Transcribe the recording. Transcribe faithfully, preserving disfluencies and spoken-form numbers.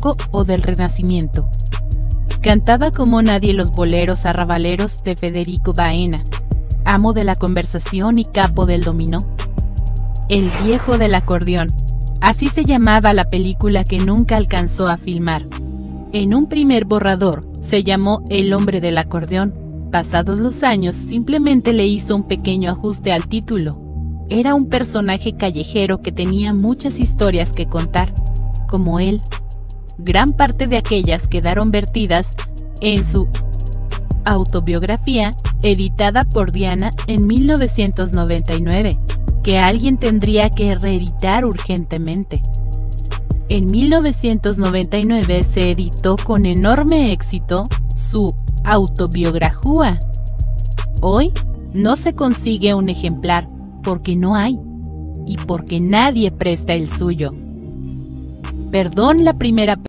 barroco o del Renacimiento. Cantaba como nadie los boleros arrabaleros de Federico Baena, amo de la conversación y capo del dominó. El viejo del acordeón, así se llamaba la película que nunca alcanzó a filmar. En un primer borrador se llamó El hombre del acordeón. Pasados los años simplemente le hizo un pequeño ajuste al título. Era un personaje callejero que tenía muchas historias que contar, como él. Gran parte de aquellas quedaron vertidas en su autobiografía, editada por Diana en mil novecientos noventa y nueve, que alguien tendría que reeditar urgentemente. En mil novecientos noventa y nueve se editó con enorme éxito su autobiografía. Hoy no se consigue un ejemplar porque no hay y porque nadie presta el suyo. Perdón la primera